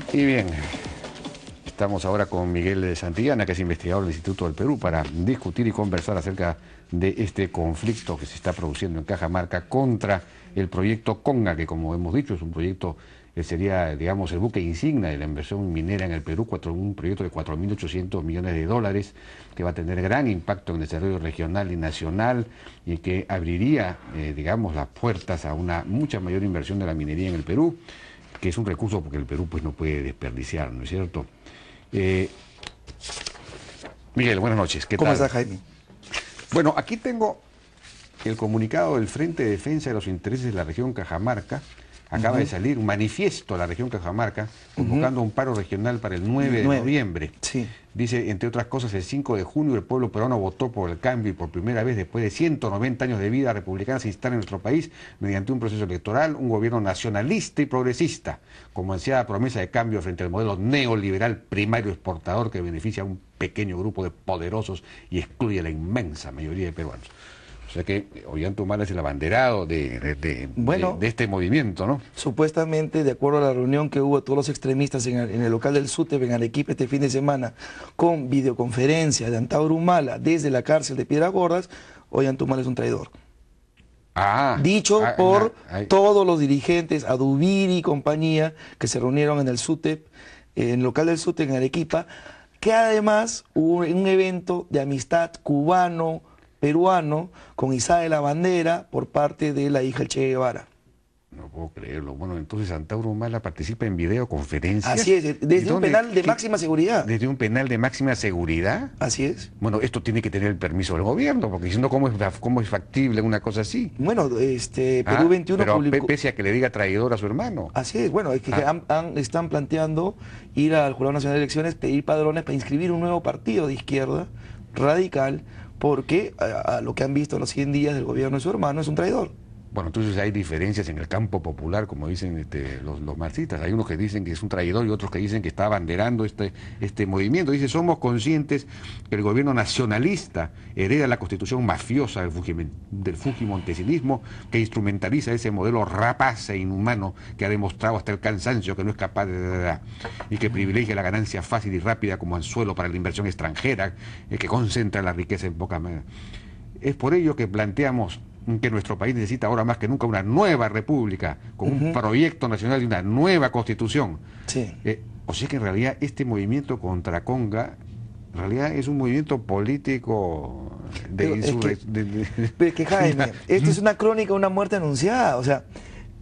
Y bien, estamos ahora con Miguel de Santillana, que es investigador del Instituto del Perú, para discutir y conversar acerca de este conflicto que se está produciendo en Cajamarca contra el proyecto Conga, que como hemos dicho es un proyecto que sería, digamos, el buque insignia de la inversión minera en el Perú, un proyecto de 4.800 millones de dólares, que va a tener gran impacto en el desarrollo regional y nacional y que abriría, digamos, las puertas a una mucha mayor inversión de la minería en el Perú, que es un recurso porque el Perú pues no puede desperdiciar, ¿no es cierto? Miguel, buenas noches. ¿Qué tal? ¿Cómo estás, Jaime? Bueno, aquí tengo el comunicado del Frente de Defensa de los Intereses de la Región Cajamarca. Acaba de salir un manifiesto de la región Cajamarca convocando un paro regional para el 9 de noviembre. Sí. Dice, entre otras cosas, el 5 de junio el pueblo peruano votó por el cambio y por primera vez después de 190 años de vida republicana se instala en nuestro país mediante un proceso electoral, un gobierno nacionalista y progresista, como ansiada promesa de cambio frente al modelo neoliberal primario exportador que beneficia a un pequeño grupo de poderosos y excluye a la inmensa mayoría de peruanos. O sea que Ollanta es el abanderado de este movimiento, ¿no? Supuestamente, de acuerdo a la reunión que hubo todos los extremistas en el local del SUTEP en Arequipa este fin de semana, con videoconferencia de Antauro Humala desde la cárcel de Piedras Gordas, Ollanta es un traidor. Dicho por todos los dirigentes, Adubiri y compañía, que se reunieron en el SUTEP, en el local del SUTEP en Arequipa, que además hubo un evento de amistad cubano-peruano con izada de la bandera por parte de la hija del Che Guevara. No puedo creerlo. Bueno, entonces Antauro Humala participa en videoconferencias. Así es, desde un penal de máxima seguridad. ¿Desde un penal de máxima seguridad? Así es. Bueno, esto tiene que tener el permiso del gobierno, porque si no, ¿cómo es factible una cosa así? Bueno, Perú 21 pero publicó... pese a que le diga traidor a su hermano. Así es, bueno, es que están planteando ir al Jurado Nacional de Elecciones, pedir padrones para inscribir un nuevo partido de izquierda radical, porque a lo que han visto en los 100 días del gobierno de su hermano es un traidor. Bueno, entonces hay diferencias en el campo popular, como dicen los marxistas. Hay unos que dicen que es un traidor y otros que dicen que está abanderando este movimiento. Dice, somos conscientes que el gobierno nacionalista hereda la constitución mafiosa del fujimontesinismo, que instrumentaliza ese modelo rapaz e inhumano que ha demostrado hasta el cansancio que no es capaz de y que privilegia la ganancia fácil y rápida como anzuelo para la inversión extranjera, que concentra la riqueza en pocas manos. Es por ello que planteamos que nuestro país necesita ahora más que nunca una nueva república, con un proyecto nacional y una nueva constitución. Sí. O sea que en realidad este movimiento contra Conga, en realidad es un movimiento político de insurrección. Pero es que Jaime, esto es una crónica de una muerte anunciada. O sea,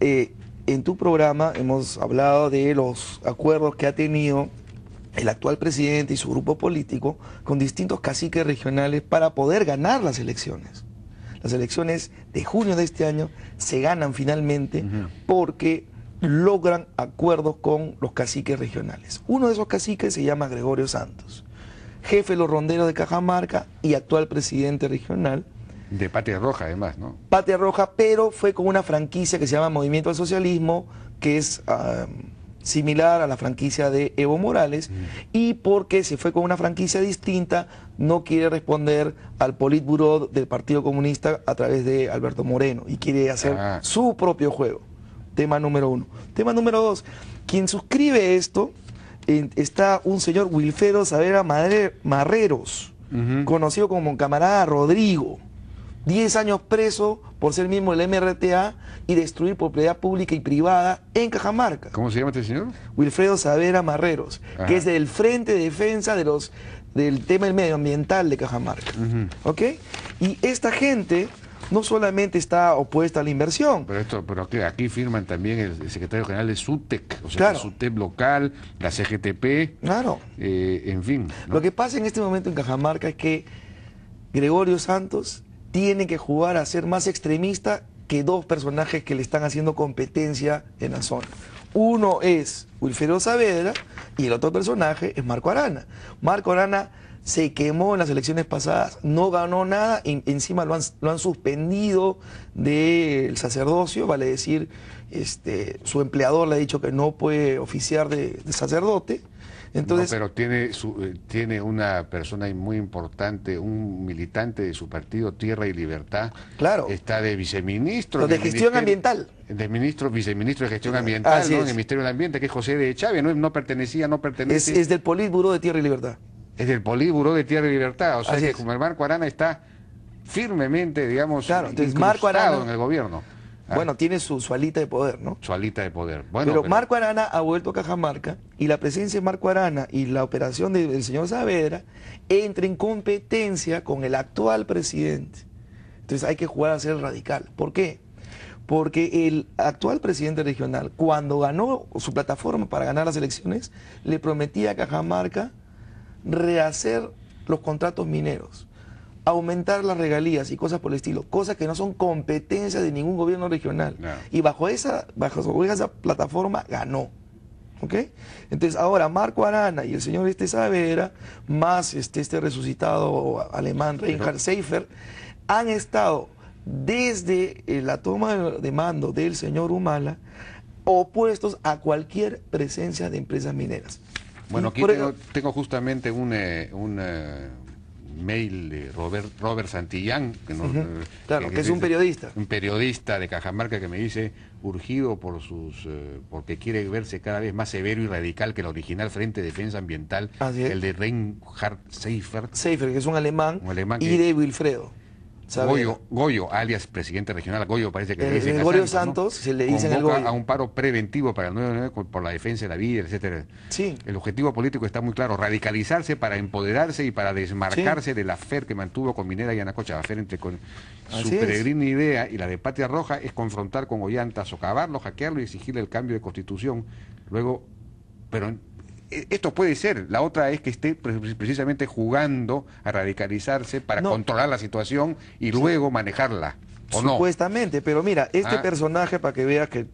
en tu programa hemos hablado de los acuerdos que ha tenido el actual presidente y su grupo político con distintos caciques regionales para poder ganar las elecciones. Las elecciones de junio de este año se ganan finalmente porque logran acuerdos con los caciques regionales. Uno de esos caciques se llama Gregorio Santos, jefe de los ronderos de Cajamarca y actual presidente regional. De Patria Roja, además, ¿no? Patria Roja, pero fue con una franquicia que se llama Movimiento al Socialismo, que es similar a la franquicia de Evo Morales, y porque se fue con una franquicia distinta, no quiere responder al Politburó del Partido Comunista a través de Alberto Moreno, y quiere hacer su propio juego. Tema número 1. Tema número 2. Quien suscribe esto, está un señor Wilfredo Saavedra Marreros, conocido como camarada Rodrigo. 10 años preso por ser miembro del MRTA y destruir propiedad pública y privada en Cajamarca. ¿Cómo se llama este señor? Wilfredo Saavedra Marreros, que es del Frente de Defensa del tema medioambiental de Cajamarca. ¿Ok? Y esta gente no solamente está opuesta a la inversión. Pero aquí firman también el secretario general de SUTEC, o sea, claro, el SUTEP local, la CGTP, claro, en fin, ¿no? Lo que pasa en este momento en Cajamarca es que Gregorio Santos tiene que jugar a ser más extremista que dos personajes que le están haciendo competencia en la zona. Uno es Wilfredo Saavedra y el otro personaje es Marco Arana. Marco Arana se quemó en las elecciones pasadas, no ganó nada, encima lo han suspendido del sacerdocio, vale decir su empleador le ha dicho que no puede oficiar de sacerdote. Entonces, no, pero tiene una persona muy importante, un militante de su partido Tierra y Libertad. claro, Está de viceministro. de gestión ambiental. Viceministro de Gestión Ambiental, ¿no? En el Ministerio del Ambiente, que es José de Chávez, no pertenece. Es del Politburó de Tierra y Libertad. Es del Politburó de Tierra y Libertad. O sea Así que es. como el Marco Arana está firmemente, digamos, Claro, entonces incrustado Marco Arana, en el gobierno. bueno, tiene su alita de poder, ¿no? Su alita de poder. Bueno, pero Marco Arana ha vuelto a Cajamarca y la presencia de Marco Arana y la operación del señor Saavedra entra en competencia con el actual presidente. Entonces hay que jugar a ser radical. ¿Por qué? Porque el actual presidente regional, cuando ganó su plataforma para ganar las elecciones, le prometía a Cajamarca rehacer los contratos mineros, aumentar las regalías y cosas por el estilo, cosas que no son competencias de ningún gobierno regional. No. Y bajo esa plataforma ganó. ¿Ok? Entonces ahora Marco Arana y el señor Saavedra, más este resucitado alemán Reinhard Seifer, han estado desde la toma de mando del señor Humala opuestos a cualquier presencia de empresas mineras. Bueno, Y aquí por tengo justamente un mail de Robert Santillán, claro, que es un periodista. Un periodista de Cajamarca que me dice, urgido porque quiere verse cada vez más severo y radical que el original Frente de Defensa Ambiental, el de Reinhard Seifer. Seifer, que es un alemán que, y de Wilfredo Goyo, alias presidente regional, Goyo parece que le dicen Gregorio Santos, se le dicen el Goyo. A un paro preventivo para el 9/9 por la defensa de la vida, etcétera. Sí. El objetivo político está muy claro, radicalizarse para empoderarse y para desmarcarse de la FER que mantuvo con Minera y Anacocha. La FER su peregrina idea y la de Patria Roja es confrontar con Ollanta, socavarlo, hackearlo y exigirle el cambio de constitución. Luego, pero esto puede ser. La otra es que esté precisamente jugando a radicalizarse para controlar la situación y luego manejarla. ¿O supuestamente, no? Pero mira, personaje, para que veas que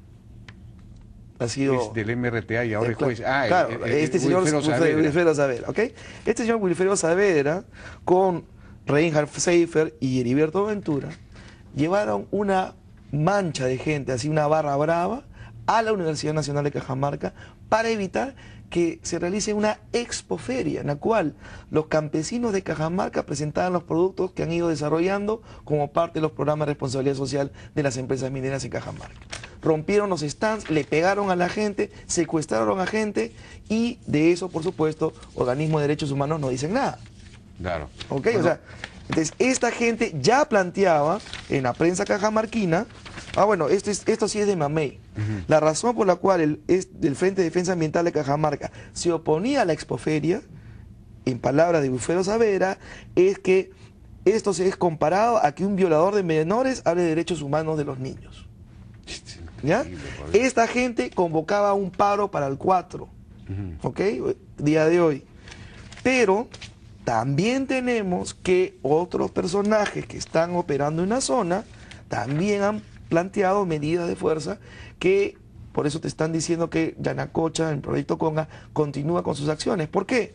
ha sido... Es del MRTA y ahora es juez. Claro, este señor Wilfredo Saavedra, ¿ok? Este señor Wilfredo Saavedra, con Reinhard Seifer y Heriberto Ventura, llevaron una mancha de gente, así una barra brava, a la Universidad Nacional de Cajamarca para evitar que se realice una expoferia en la cual los campesinos de Cajamarca presentaban los productos que han ido desarrollando como parte de los programas de responsabilidad social de las empresas mineras en Cajamarca. Rompieron los stands, le pegaron a la gente, secuestraron a gente y de eso, por supuesto, organismos de derechos humanos no dicen nada. Claro. ¿Ok? Bueno. O sea, entonces esta gente ya planteaba en la prensa cajamarquina, bueno, esto sí es de Mamey. La razón por la cual el Frente de Defensa Ambiental de Cajamarca se oponía a la expoferia, en palabras de Wilfredo Saavedra, es que esto se es comparado a que un violador de menores hable de derechos humanos de los niños. ¿Ya? Esta gente convocaba un paro para el 4, ¿ok? Día de hoy. Pero también tenemos que otros personajes que están operando en la zona también han planteado medidas de fuerza que, por eso te están diciendo que Yanacocha, el proyecto Conga, continúa con sus acciones. ¿Por qué?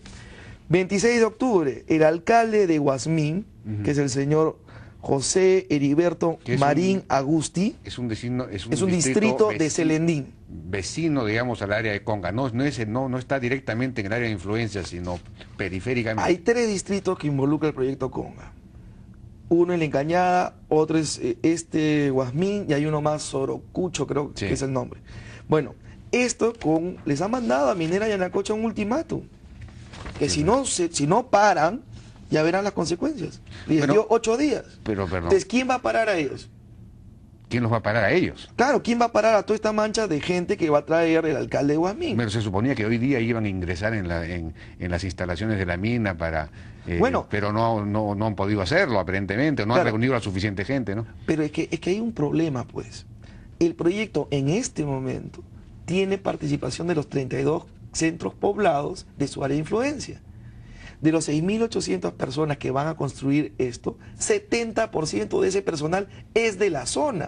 26 de octubre, el alcalde de Guasmín, que es el señor José Heriberto Marín Agusti, es un distrito de Celendín. Vecino, digamos, al área de Conga. No está directamente en el área de influencia, sino periféricamente. Hay 3 distritos que involucra el proyecto Conga. Uno en La Encañada, otro es Guasmín y hay uno más, Sorocucho, creo que es el nombre. Bueno, esto les ha mandado a Minera y Anacocha un ultimátum. Que si no paran, ya verán las consecuencias. Les dio 8 días. Entonces, ¿quién va a parar a ellos? ¿Quién los va a parar a ellos? Claro, ¿quién va a parar a toda esta mancha de gente que va a traer el alcalde de Guasmín? Pero se suponía que hoy día iban a ingresar en las instalaciones de la mina para... pero no han podido hacerlo, aparentemente, no han reunido a la suficiente gente, ¿no? Pero es que hay un problema, pues. El proyecto en este momento tiene participación de los 32 centros poblados de su área de influencia. De los 6.800 personas que van a construir esto, 70% de ese personal es de la zona.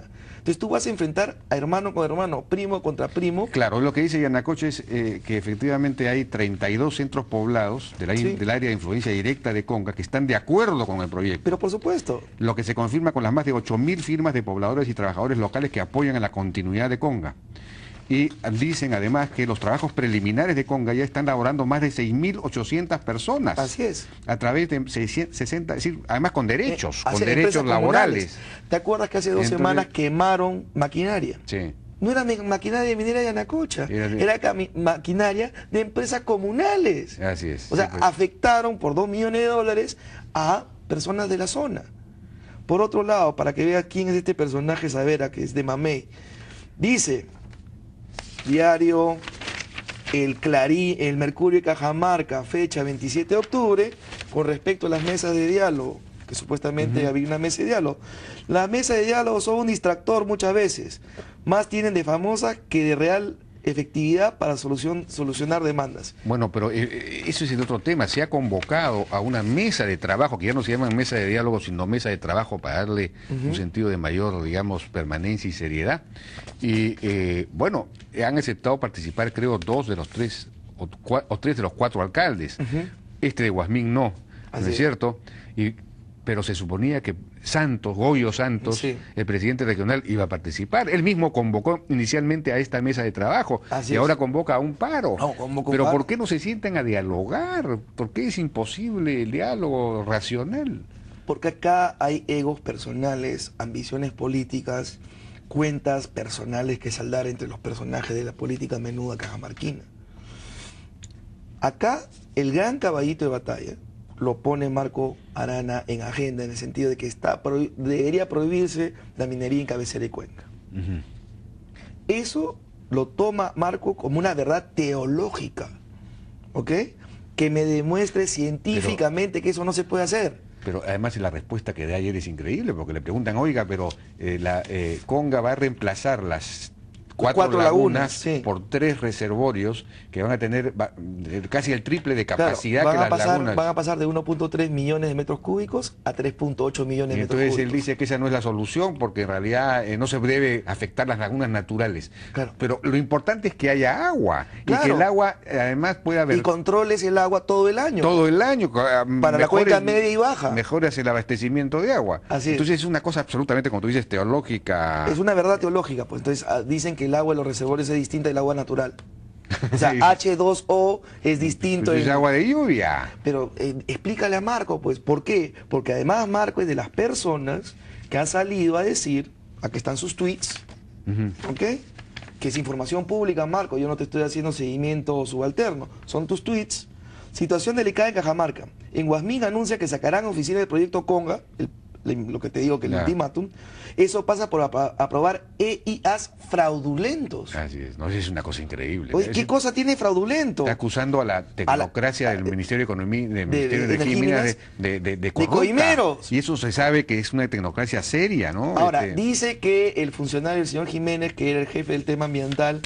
Entonces tú vas a enfrentar a hermano con hermano, primo contra primo. Claro, lo que dice Yanacocha es que efectivamente hay 32 centros poblados del área de influencia directa de Conga que están de acuerdo con el proyecto. Pero por supuesto. Lo que se confirma con las más de 8.000 firmas de pobladores y trabajadores locales que apoyan a la continuidad de Conga. Y dicen además que los trabajos preliminares de Conga ya están laborando más de 6.800 personas. Así es. A través de 60, es decir, además con derechos, con empresas derechos laborales. ¿Te acuerdas que hace 2 semanas quemaron maquinaria? Sí. No era maquinaria minera de Yanacocha, era maquinaria de empresas comunales. Así es. O sea, sí, pues. afectaron por $2 millones a personas de la zona. Por otro lado, para que veas quién es este personaje Savera, que es de Mamey, dice, diario El Mercurio de Cajamarca, fecha 27 de octubre, con respecto a las mesas de diálogo, que supuestamente había una mesa de diálogo. Las mesas de diálogo son un distractor muchas veces, más tienen de famosa que de real efectividad para solucionar demandas. Bueno, pero eso es el otro tema. Se ha convocado a una mesa de trabajo, que ya no se llama mesa de diálogo, sino mesa de trabajo para darle un sentido de mayor, digamos, permanencia y seriedad. Y bueno, han aceptado participar, creo, 2 de los 3, o 3 de los 4 alcaldes. Este de Guasmín no, ¿no es cierto? Pero se suponía que Goyo Santos, el presidente regional, iba a participar. Él mismo convocó inicialmente a esta mesa de trabajo y ahora convoca a un paro. Pero ¿por qué no se sientan a dialogar? ¿Por qué es imposible el diálogo racional? Porque acá hay egos personales, ambiciones políticas, cuentas personales que saldar entre los personajes de la política menuda cajamarquina. Acá el gran caballito de batalla lo pone Marco Arana en agenda, en el sentido de que debería prohibirse la minería en cabecera y cuenca. Eso lo toma Marco como una verdad teológica, ¿ok? Que me demuestre científicamente que eso no se puede hacer. Pero además la respuesta que da ayer es increíble, porque le preguntan, oiga, pero Conga va a reemplazar las 4 lagunas por 3 reservorios que van a tener casi el triple de capacidad que las lagunas. Van a pasar de 1.3 millones de metros cúbicos a 3.8 millones de metros cúbicos. Entonces él dice que esa no es la solución, porque en realidad no se debe afectar las lagunas naturales. Pero lo importante es que haya agua, y que el agua además pueda haber... Y controles el agua todo el año. Todo el año. Para la cuenca media y baja. Mejoras el abastecimiento de agua. Entonces es una cosa absolutamente, como tú dices, teológica. Es una verdad teológica, pues entonces dicen que el agua en los reservorios es distinta del agua natural. O sea, H2O es distinto. Pues es agua de lluvia. Pero explícale a Marco, pues, ¿por qué? Porque además Marco es de las personas que han salido a decir, aquí están sus tweets, ¿ok? Que es información pública, Marco, yo no te estoy haciendo seguimiento subalterno, son tus tweets. Situación delicada en Cajamarca. En Guasmín anuncia que sacarán oficina del proyecto Conga, lo que te digo que el ultimátum, eso pasa por aprobar EIAs fraudulentos. Así es, no, es una cosa increíble. Oye, ¿qué cosa tiene fraudulento? Está acusando a la tecnocracia del Ministerio de Economía, del Ministerio de Energía y Minas de coimeros. Y eso se sabe que es una tecnocracia seria, ¿no? Ahora, dice que el funcionario, el señor Jiménez, que era el jefe del tema ambiental,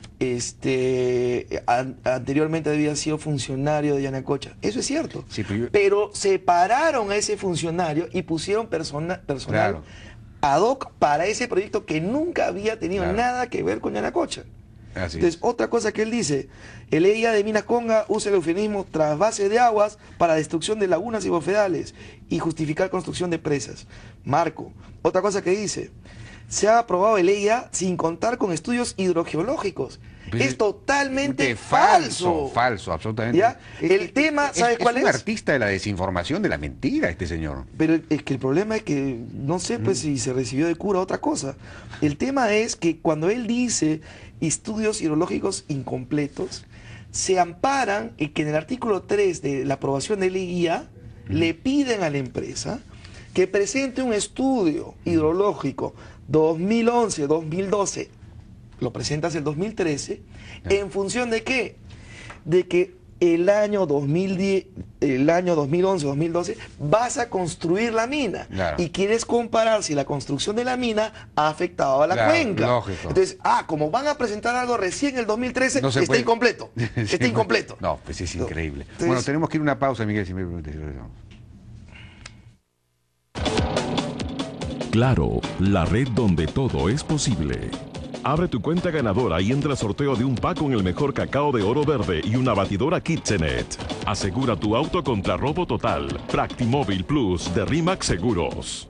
anteriormente había sido funcionario de Yanacocha. Eso es cierto. Sí, pero separaron a ese funcionario y pusieron personal ad hoc para ese proyecto que nunca había tenido nada que ver con Yanacocha. Entonces, otra cosa que él dice, el EIA de Minas Conga usa el eufemismo trasvase de aguas para destrucción de lagunas y bofedales y justificar construcción de presas. Marco, otra cosa que dice, se ha aprobado el EIA sin contar con estudios hidrogeológicos. Es totalmente falso. Falso, absolutamente. ¿Ya? El tema, ¿sabes cuál es? Es un artista de la desinformación, de la mentira, este señor. Pero es que el problema es que, no sé pues si se recibió de cura otra cosa. El tema es que cuando él dice estudios hidrológicos incompletos, se amparan en que en el artículo 3 de la aprobación del EIA le piden a la empresa que presente un estudio hidrológico 2011-2012, lo presentas el 2013, ¿en función de qué? De que el año 2011-2012 vas a construir la mina y quieres comparar si la construcción de la mina ha afectado a la cuenca. Lógico. Entonces, como van a presentar algo recién en el 2013, no está incompleto. Está incompleto. No, pues es increíble. Entonces, bueno, tenemos que ir a una pausa, Miguel, si me permites. Claro, la red donde todo es posible. Abre tu cuenta ganadora y entra al sorteo de un pack con el mejor cacao de oro verde y una batidora KitchenAid. Asegura tu auto contra robo total. Practimóvil Plus de RIMAX Seguros.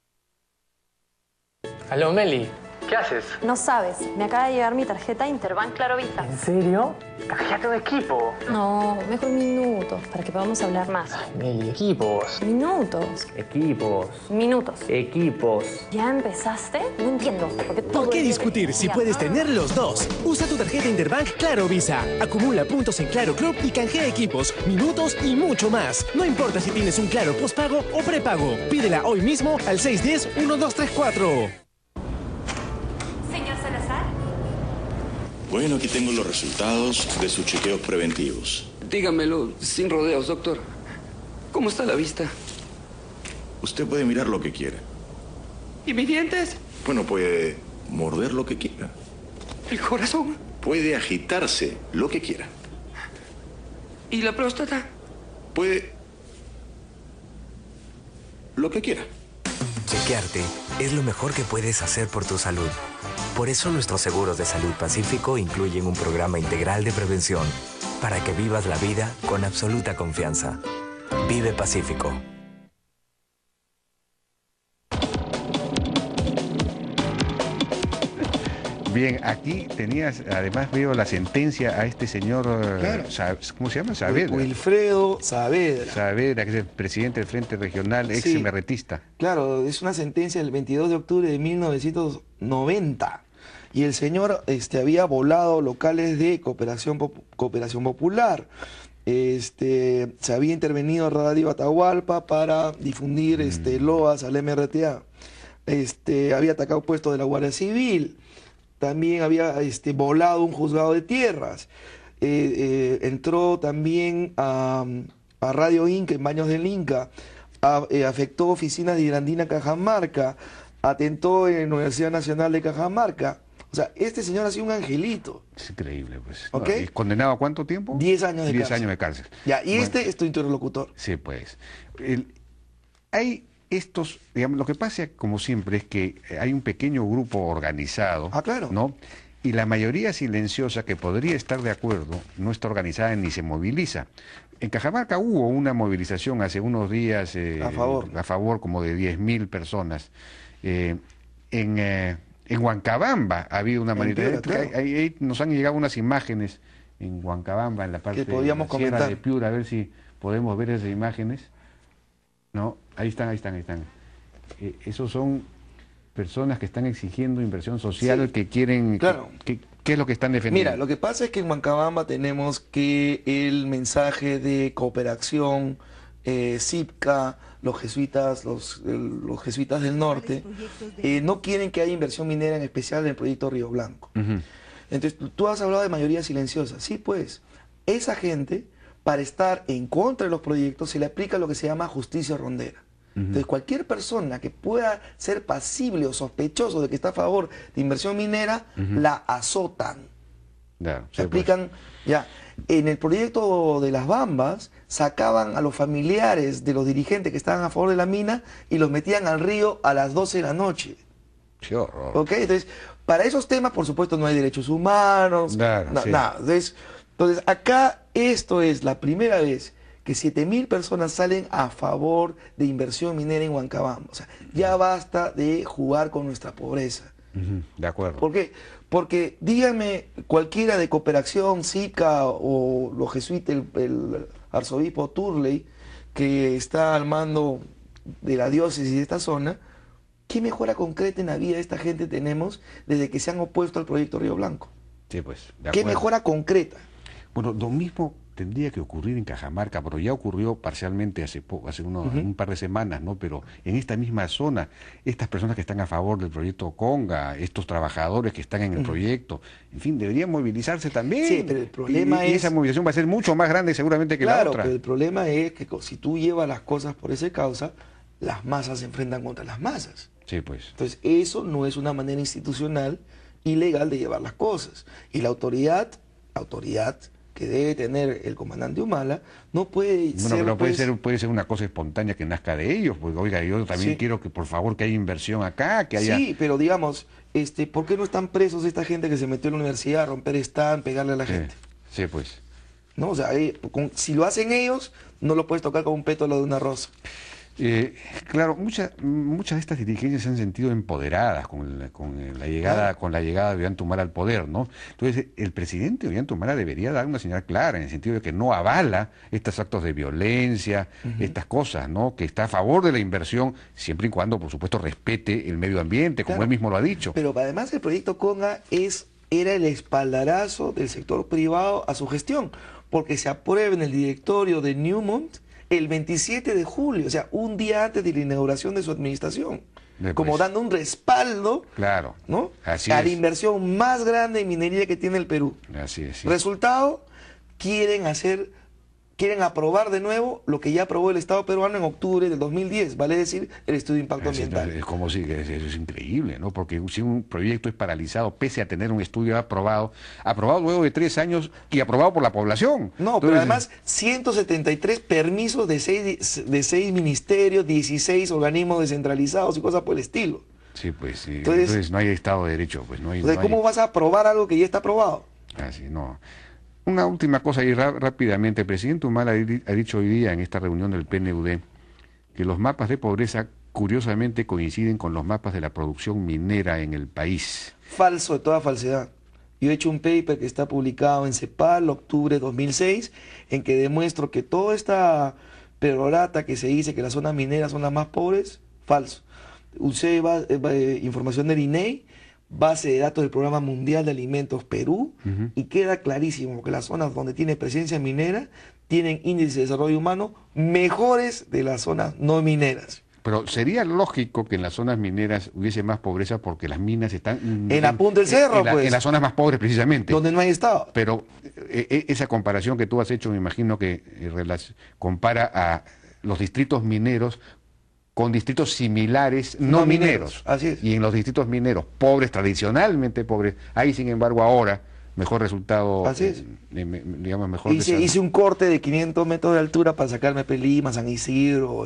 Aló, Meli. ¿Qué haces? No sabes, me acaba de llegar mi tarjeta Interbank Claro Visa. ¿En serio? Canjeate un equipo. No, mejor minutos, para que podamos hablar más. Ay, Meli, equipos. Minutos. Equipos. Minutos. Equipos. ¿Ya empezaste? No entiendo. ¿Por qué discutir si puedes tener los dos? Usa tu tarjeta Interbank Claro Visa. Acumula puntos en Claro Club y canjea equipos, minutos y mucho más. No importa si tienes un Claro postpago o prepago. Pídela hoy mismo al 610-1234. Bueno, aquí tengo los resultados de sus chequeos preventivos. Dígamelo sin rodeos, doctor. ¿Cómo está la vista? Usted puede mirar lo que quiera. ¿Y mis dientes? Bueno, puede morder lo que quiera. ¿El corazón? Puede agitarse lo que quiera. ¿Y la próstata? Puede... lo que quiera. Chequearte es lo mejor que puedes hacer por tu salud. Por eso nuestros seguros de salud Pacífico incluyen un programa integral de prevención para que vivas la vida con absoluta confianza. Vive Pacífico. Bien, aquí tenías, además veo la sentencia a este señor, Claro. ¿Cómo se llama? Saavedra. Wilfredo Saavedra. Saavedra, que es el presidente del Frente Regional, ex Sí. emerretista. Claro, es una sentencia del 22 de octubre de 1990. Y el señor había volado locales de cooperación popular. Se había intervenido Radio Atahualpa para difundir loas al MRTA. Había atacado puestos de la Guardia Civil. También había volado un juzgado de tierras. Entró también a Radio Inca en Baños del Inca. Afectó oficinas de Irandina Cajamarca. Atentó en la Universidad Nacional de Cajamarca. O sea, este señor ha sido un angelito. Es increíble, pues. ¿Ok? ¿Y condenado a cuánto tiempo? 10 años de 10 cárcel. años de cárcel. Ya, y Bueno, este es tu interlocutor. Sí, pues. Hay estos, digamos, lo que pasa, como siempre, es que hay un pequeño grupo organizado, Claro. ¿no? Y la mayoría silenciosa que podría estar de acuerdo no está organizada ni se moviliza. En Cajamarca hubo una movilización hace unos días a favor como de 10.000 personas. En Huancabamba ha habido una manifestación. Piura, claro. Ahí nos han llegado unas imágenes en Huancabamba, en la parte Que podíamos de la Sierra comentar. de Piura, a ver si podemos ver esas imágenes. No, ahí están. Esos son personas que están exigiendo inversión social, Sí, que quieren... claro. ¿Qué es lo que están defendiendo? Mira, lo que pasa es que en Huancabamba tenemos que el mensaje de cooperación, CIPCA, los jesuitas del norte, no quieren que haya inversión minera, en especial en el proyecto Río Blanco. Ujú. Entonces, tú has hablado de mayoría silenciosa. Sí, pues, esa gente, para estar en contra de los proyectos, se le aplica lo que se llama justicia rondera. Entonces, cualquier persona que pueda ser pasible o sospechoso de que está a favor de inversión minera, la azotan. Claro, Se sí, pues. aplican, ya. En el proyecto de las Bambas, sacaban a los familiares de los dirigentes que estaban a favor de la mina y los metían al río a las 12 de la noche. Qué horror. ¿Ok? Entonces, para esos temas, por supuesto, no hay derechos humanos, Claro, sí. nada. Entonces, acá esto es la primera vez que 7.000 personas salen a favor de inversión minera en Huancabamba. O sea, ya basta de jugar con nuestra pobreza. Ujú, de acuerdo. ¿Por qué? Porque díganme cualquiera de cooperación, SICA o los jesuitas, el arzobispo Turley, que está al mando de la diócesis de esta zona, ¿qué mejora concreta en la vida de esta gente tenemos desde que se han opuesto al proyecto Río Blanco? Sí, pues, de ¿Qué acuerdo. mejora concreta? Bueno, lo mismo tendría que ocurrir en Cajamarca, pero ya ocurrió parcialmente hace un par de semanas, ¿no? Pero en esta misma zona, estas personas que están a favor del proyecto Conga, estos trabajadores que están en el proyecto, en fin, deberían movilizarse también. Sí, pero el problema y es... esa movilización va a ser mucho más grande seguramente que la Claro, otra. pero el problema es que si tú llevas las cosas por esa causa, las masas se enfrentan contra las masas. Sí, pues. Entonces, eso no es una manera institucional y legal de llevar las cosas. Y la autoridad que debe tener el comandante Humala no puede Bueno, ser... pero pues, puede ser una cosa espontánea que nazca de ellos, porque oiga, yo también Sí. quiero que por favor que haya inversión acá, que haya... Sí, pero digamos, ¿por qué no están presos esta gente que se metió en la universidad a romper stand, pegarle a la gente? Sí, pues. ¿No? O sea, si lo hacen ellos, no lo puedes tocar con un pétalo de una rosa. Claro, muchas de estas dirigencias se han sentido empoderadas con la llegada de Ollanta Humala al poder, ¿no? Entonces, el presidente Ollanta Humala debería dar una señal clara en el sentido de que no avala estos actos de violencia, estas cosas, ¿no? Que está a favor de la inversión, siempre y cuando, por supuesto, respete el medio ambiente, como Claro, él mismo lo ha dicho. Pero además el proyecto Conga era el espaldarazo del sector privado a su gestión, porque se aprueba en el directorio de Newmont el 27 de julio, o sea, un día antes de la inauguración de su administración, como dando un respaldo, claro, ¿no? Así a la es. inversión más grande en minería que tiene el Perú. Así es. Sí. Resultado, quieren aprobar de nuevo lo que ya aprobó el Estado peruano en octubre del 2010, vale decir, el estudio de impacto ambiental. Es como si eso es increíble, ¿no? Porque si un proyecto es paralizado, pese a tener un estudio aprobado luego de 3 años y aprobado por la población. No, pero además 173 permisos de 6 ministerios, 16 organismos descentralizados y cosas por el estilo. Sí, pues sí. Entonces, Entonces no hay Estado de Derecho, pues no hay. Entonces, ¿cómo vas a aprobar algo que ya está aprobado? Así, no. Una última cosa y rápidamente. El presidente Humala ha dicho hoy día en esta reunión del PNUD que los mapas de pobreza curiosamente coinciden con los mapas de la producción minera en el país. Falso de toda falsedad. Yo he hecho un paper que está publicado en CEPAL, octubre de 2006, en que demuestro que toda esta perorata que se dice que las zonas mineras son las más pobres, falso. Usé información del INEI, base de datos del Programa Mundial de Alimentos Perú, y queda clarísimo que las zonas donde tiene presencia minera tienen índices de desarrollo humano mejores de las zonas no mineras. Pero sería lógico que en las zonas mineras hubiese más pobreza porque las minas están... En la punta del cerro, pues. En las zonas más pobres, precisamente. Donde no hay Estado. Pero esa comparación que tú has hecho, me imagino que compara a los distritos mineros con distritos similares no mineros. Así es. Y en los distritos mineros pobres, tradicionalmente pobres, hay sin embargo ahora mejor resultado, Así es. digamos mejor Hice un corte de 500 metros de altura para sacarme Pelima, San Isidro,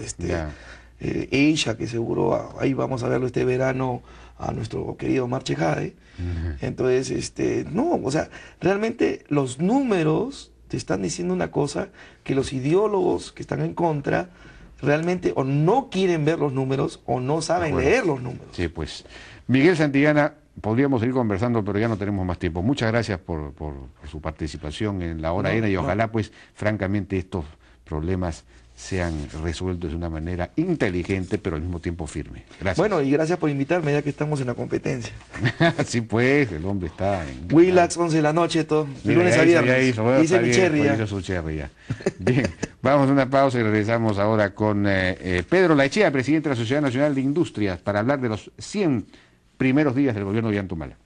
Eisha, que seguro ahí vamos a verlo este verano a nuestro querido Marche Jade. Entonces, no, o sea, realmente los números te están diciendo una cosa que los ideólogos que están en contra realmente o no quieren ver los números o no saben leer los números. Sí, pues. Miguel Santillana, podríamos seguir conversando, pero ya no tenemos más tiempo. Muchas gracias por su participación en la hora N y ojalá, pues, francamente, estos problemas sean resueltos de una manera inteligente, pero al mismo tiempo firme. Gracias. Bueno, y gracias por invitarme, ya que estamos en la competencia. Sí, pues, el hombre está en... Willax, 11 de la noche, todo. De lunes a viernes. Hice mi cherry ya. Hizo su cherry ya. Bien, vamos a una pausa y regresamos ahora con Pedro Laechea, presidente de la Sociedad Nacional de Industrias, para hablar de los 100 primeros días del gobierno de Ollanta Humala.